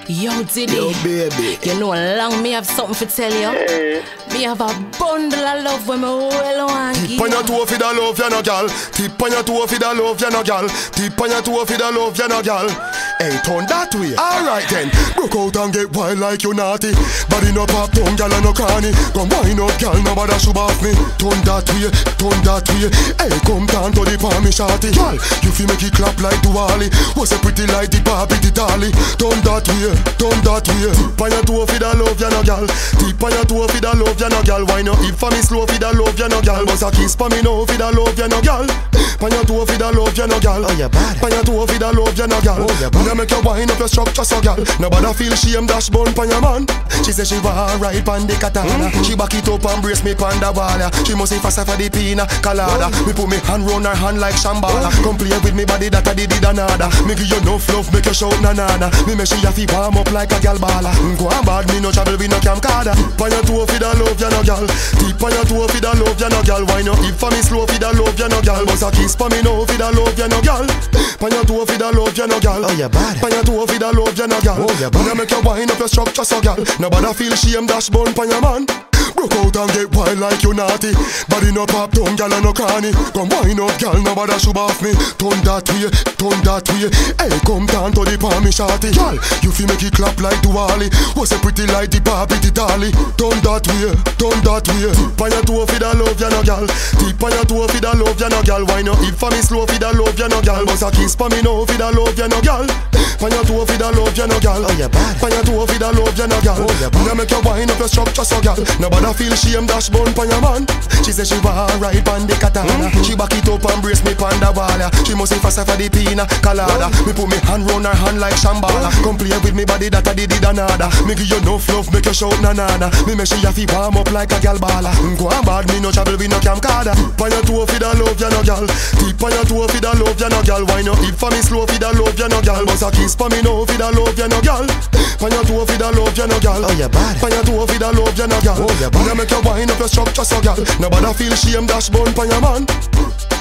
Yo, Diddy. Yo, baby. You know, long me have something to tell you. Hey. Me have a bundle of love when me well on. Tip on your toe for the love, you no gal. Tip on your toe for the love, you no gal. Tip on your toe for the love, you no gal. Hey, turn that way. Alright then. Broke out and get wild like you naughty. Body no pop, tongue gal and no cranny. Come wind up, gal, nobody should off me. Turn that way, turn that way. Hey, come down to the palm, shawty. Gal, you feel make it clap like Duali. Was a pretty like the Barbie, the dolly. Turn that way, turn that way. Tip on your toe for the love, you no gal. Tip on your toe for the love, you no gal. Why no if for me slow for the love, you no gal. Bust a kiss for me now for the love, you no gal. On your toe for the love, you no gal. Oh, you bad. On your toe for the love, you no gal. Oh, you bad. You make you wind up your structure so gal. Nobody feel shame dash bun pon your man. She say she want ride pon the katana. She back it up and brace me pon the wall. She must say faster for the pina colada. Me put me hand round her hand like Shambhala. Come play with me body that I did another. Me give you enough love, make you shout na na na. Me make she have to warm up like a gal balla. Go on bad, me no travel with no camcorder. Pon your toe for the love, you no gal. Tip on your toe for the love, you no gal. Why no if for me slow for the love, you no gal. Bust a kiss for me now for the love, you no gal. Pon your toe for the love, you no gal. Oh, you bad. Pon your toe for the love, you no gal. Oh, you bad. You make you wind up your structure so gal. Nobody feel shame dash bun pon your man. Broke out and get wild like you naughty. Body no pop, tongue gal and no cranny. Come wind up gal, nobody should off me. Turn that way, turn that way. Hey, come down to the palm, shawty. Gal, you feel make it clap like Duali. Was a pretty like the Barbie, the dolly. Turn that way, turn that way. Tip on your toe for the love, you no gal. Tip on your toe for the love, you no gal. Why no if for me slow for the love, you no gal. Bust a kiss for me now for the love, you no gal. On your toe for the love, you no gal. Oh, you bad. On your toe for the love, you no gal. Oh, you bad. You make you wind up your structure so gal. Nobody feel shame dash bun pon your man. She say she want ride pon the katana. She back it up and brace me pon the wall. She must say faster for the pina colada. Me put me hand round her hand like Shambhala. Come play with me body that I did another. Me give you enough love, make you shout na na na. Me make she have to warm up like a gal balla. Go on bad, me no travel with no camcorder. Tip on your toe for the love, you no gal. Tip on your toe for the love, you no gal. Why no if for me slow for the love, you no gal. Bust a kiss for me now for the love, you no gal. On your toe for the love, you no gal. Oh, you bad. On your toe for the love, you no gal. Oh, you bad. You make you wind up your structure so gal. Nobody feel shame dash bun pon your man.